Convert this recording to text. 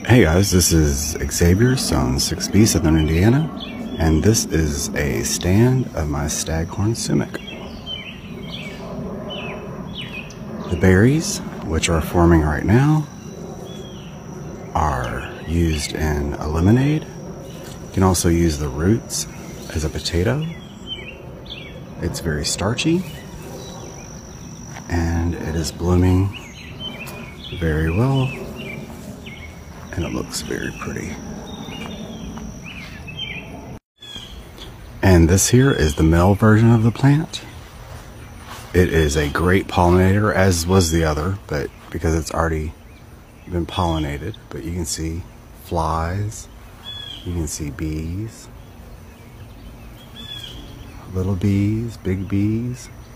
Hey guys, this is Xavier, Zone 6B, Southern Indiana, and this is a stand of my Staghorn Sumac. The berries, which are forming right now, are used in a lemonade. You can also use the roots as a potato. It's very starchy, and it is blooming very well. And it looks very pretty. And this here is the male version of the plant. It is a great pollinator, as was the other, but because it's already been pollinated. But you can see flies, you can see bees, little bees, big bees.